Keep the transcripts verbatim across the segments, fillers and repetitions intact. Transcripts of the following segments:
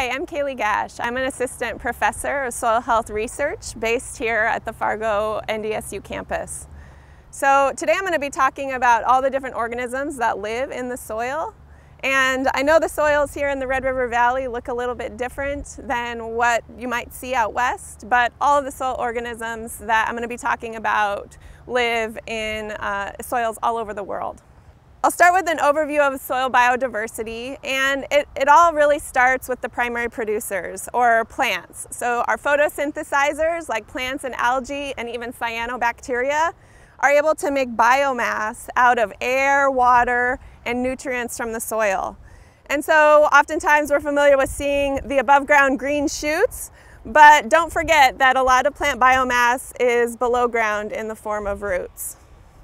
Hi, I'm Kaylee Gash. I'm an assistant professor of soil health research based here at the Fargo N D S U campus. So today I'm going to be talking about all the different organisms that live in the soil. And I know the soils here in the Red River Valley look a little bit different than what you might see out west, but all of the soil organisms that I'm going to be talking about live in uh, soils all over the world. I'll start with an overview of soil biodiversity, and it, it all really starts with the primary producers, or plants. So our photosynthesizers, like plants and algae and even cyanobacteria, are able to make biomass out of air, water, and nutrients from the soil. And so oftentimes we're familiar with seeing the above ground green shoots, but don't forget that a lot of plant biomass is below ground in the form of roots.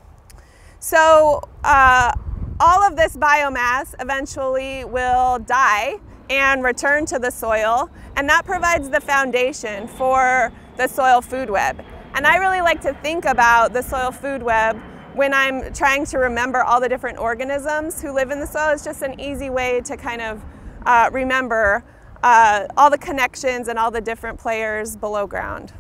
So uh, all of this biomass eventually will die and return to the soil, and that provides the foundation for the soil food web. And I really like to think about the soil food web when I'm trying to remember all the different organisms who live in the soil. It's just an easy way to kind of uh, remember uh, all the connections and all the different players below ground.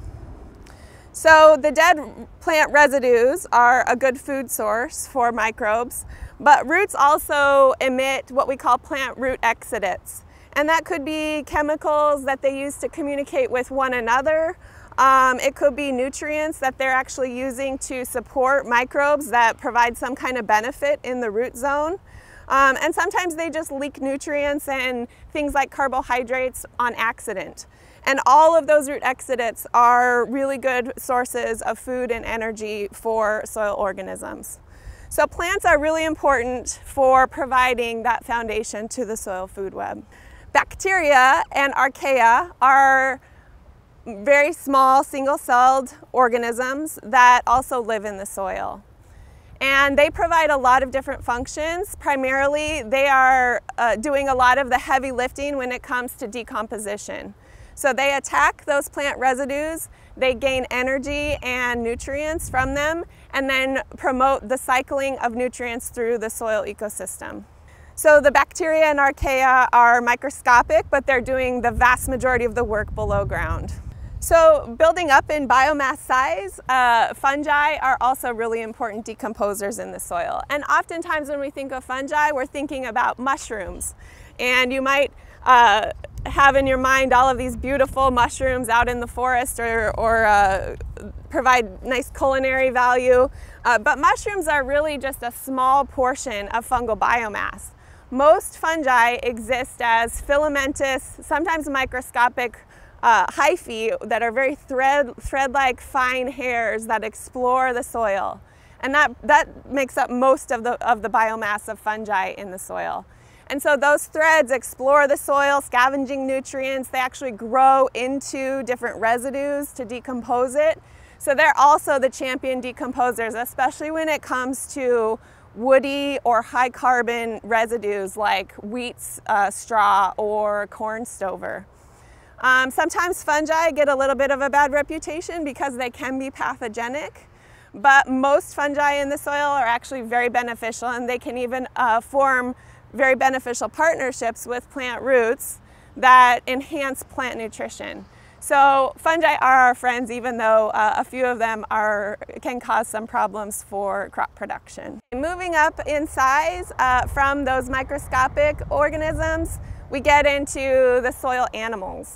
So the dead plant residues are a good food source for microbes, but roots also emit what we call plant root exudates. And that could be chemicals that they use to communicate with one another. Um, it could be nutrients that they're actually using to support microbes that provide some kind of benefit in the root zone. Um, and sometimes they just leak nutrients and things like carbohydrates on accident. And all of those root exudates are really good sources of food and energy for soil organisms. So plants are really important for providing that foundation to the soil food web. Bacteria and archaea are very small single-celled organisms that also live in the soil. And they provide a lot of different functions. Primarily, they are uh, doing a lot of the heavy lifting when it comes to decomposition. So they attack those plant residues, they gain energy and nutrients from them, and then promote the cycling of nutrients through the soil ecosystem. So the bacteria and archaea are microscopic, but they're doing the vast majority of the work below ground. So building up in biomass size, uh, fungi are also really important decomposers in the soil. And oftentimes when we think of fungi, we're thinking about mushrooms. And you might uh, have in your mind all of these beautiful mushrooms out in the forest, or, or uh, provide nice culinary value. Uh, but mushrooms are really just a small portion of fungal biomass. Most fungi exist as filamentous, sometimes microscopic uh, hyphae that are very thread, thread-like fine hairs that explore the soil. And that, that makes up most of the, of the biomass of fungi in the soil. And so those threads explore the soil, scavenging nutrients. They actually grow into different residues to decompose it. So they're also the champion decomposers, especially when it comes to woody or high carbon residues like wheat uh, straw or corn stover. Um, sometimes fungi get a little bit of a bad reputation because they can be pathogenic, but most fungi in the soil are actually very beneficial, and they can even uh, form very beneficial partnerships with plant roots that enhance plant nutrition. So fungi are our friends, even though uh, a few of them are, can cause some problems for crop production. Moving up in size uh, from those microscopic organisms, we get into the soil animals.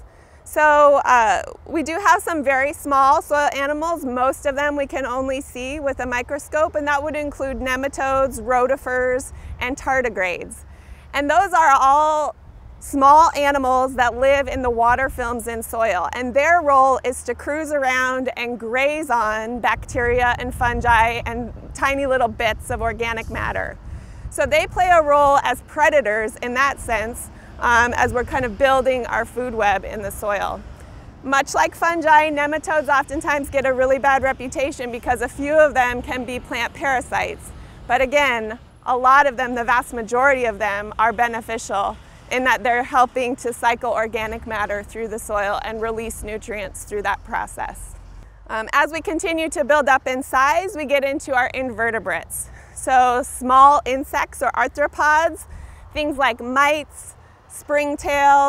So uh, we do have some very small soil animals. Most of them we can only see with a microscope, and that would include nematodes, rotifers, and tardigrades. And those are all small animals that live in the water films in soil, and their role is to cruise around and graze on bacteria and fungi and tiny little bits of organic matter. So they play a role as predators in that sense, um, as we're kind of building our food web in the soil. Much like fungi, nematodes oftentimes get a really bad reputation because a few of them can be plant parasites. But again, a lot of them, the vast majority of them, are beneficial in that they're helping to cycle organic matter through the soil and release nutrients through that process. Um, as we continue to build up in size, we get into our invertebrates. So small insects or arthropods, things like mites, springtails,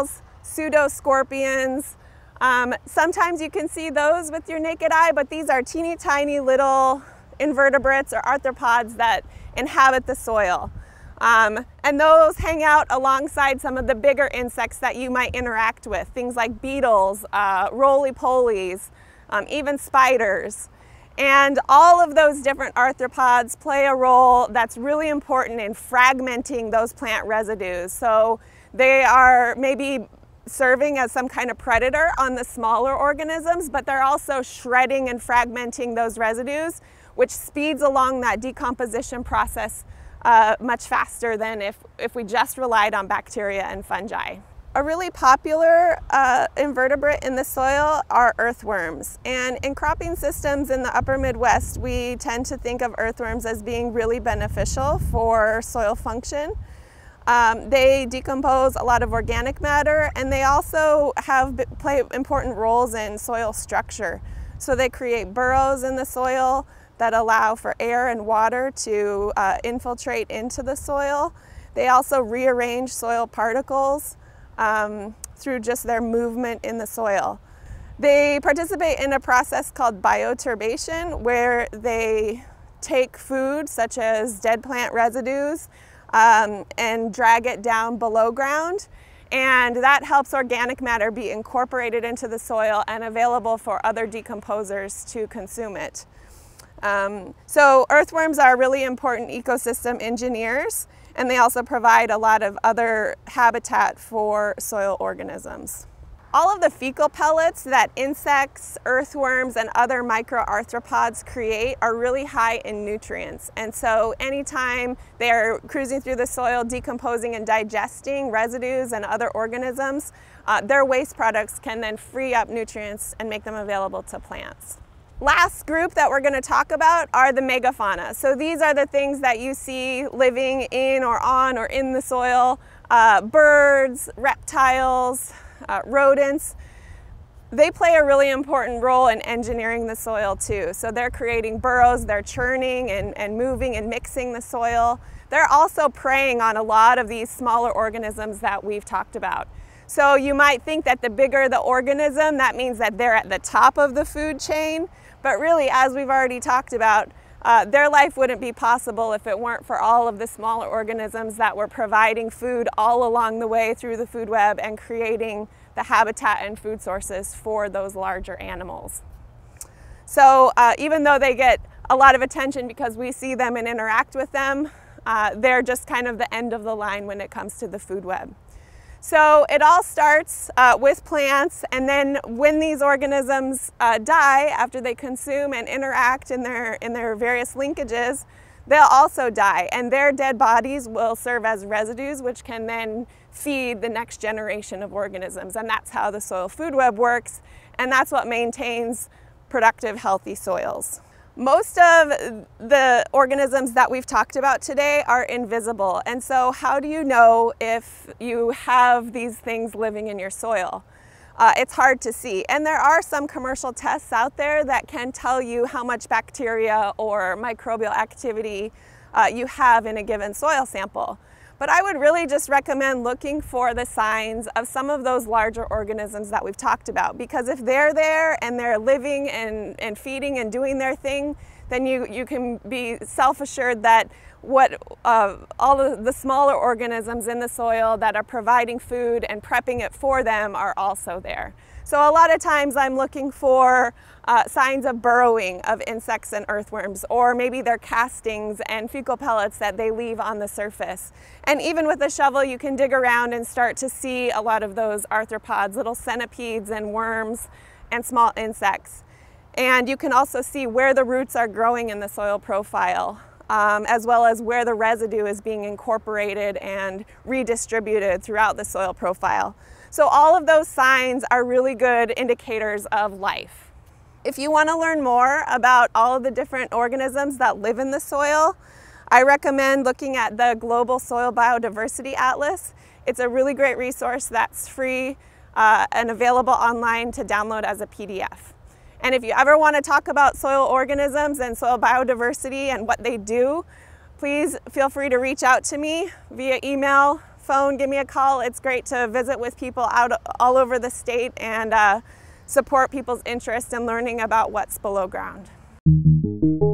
pseudoscorpions. Um, sometimes you can see those with your naked eye, but these are teeny tiny little invertebrates or arthropods that inhabit the soil. Um, and those hang out alongside some of the bigger insects that you might interact with, things like beetles, uh, roly-polies, um, even spiders. And all of those different arthropods play a role that's really important in fragmenting those plant residues. So they are maybe serving as some kind of predator on the smaller organisms, but they're also shredding and fragmenting those residues, which speeds along that decomposition process uh, much faster than if, if we just relied on bacteria and fungi. A really popular uh, invertebrate in the soil are earthworms. And in cropping systems in the upper Midwest, we tend to think of earthworms as being really beneficial for soil function. Um, they decompose a lot of organic matter, and they also have play important roles in soil structure. So they create burrows in the soil that allow for air and water to uh, infiltrate into the soil. They also rearrange soil particles Um, through just their movement in the soil. They participate in a process called bioturbation, where they take food such as dead plant residues um, and drag it down below ground, and that helps organic matter be incorporated into the soil and available for other decomposers to consume it. Um, so earthworms are really important ecosystem engineers, and they also provide a lot of other habitat for soil organisms. All of the fecal pellets that insects, earthworms, and other microarthropods create are really high in nutrients. And so anytime they're cruising through the soil, decomposing and digesting residues and other organisms, uh, their waste products can then free up nutrients and make them available to plants. Last group that we're going to talk about are the megafauna. So these are the things that you see living in or on or in the soil. Uh, birds, reptiles, uh, rodents. They play a really important role in engineering the soil too. So they're creating burrows, they're churning and, and moving and mixing the soil. They're also preying on a lot of these smaller organisms that we've talked about. So you might think that the bigger the organism, that means that they're at the top of the food chain. But really, as we've already talked about, uh, their life wouldn't be possible if it weren't for all of the smaller organisms that were providing food all along the way through the food web and creating the habitat and food sources for those larger animals. So uh, even though they get a lot of attention because we see them and interact with them, uh, they're just kind of the end of the line when it comes to the food web. So it all starts uh, with plants, and then when these organisms uh, die after they consume and interact in their, in their various linkages, they'll also die, and their dead bodies will serve as residues, which can then feed the next generation of organisms. And that's how the soil food web works, and that's what maintains productive, healthy soils. Most of the organisms that we've talked about today are invisible, and so how do you know if you have these things living in your soil? Uh, it's hard to see, and there are some commercial tests out there that can tell you how much bacteria or microbial activity uh, you have in a given soil sample. But I would really just recommend looking for the signs of some of those larger organisms that we've talked about, because if they're there and they're living and, and feeding and doing their thing, then you, you can be self-assured that what uh, all of the smaller organisms in the soil that are providing food and prepping it for them are also there. So a lot of times I'm looking for uh, signs of burrowing of insects and earthworms, or maybe their castings and fecal pellets that they leave on the surface. And even with a shovel, you can dig around and start to see a lot of those arthropods, little centipedes and worms and small insects. And you can also see where the roots are growing in the soil profile, um, as well as where the residue is being incorporated and redistributed throughout the soil profile. So all of those signs are really good indicators of life. If you want to learn more about all of the different organisms that live in the soil, I recommend looking at the Global Soil Biodiversity Atlas. It's a really great resource that's free uh, and available online to download as a P D F. And if you ever want to talk about soil organisms and soil biodiversity and what they do, please feel free to reach out to me via email, phone, give me a call. It's great to visit with people out all over the state and uh, support people's interest in learning about what's below ground.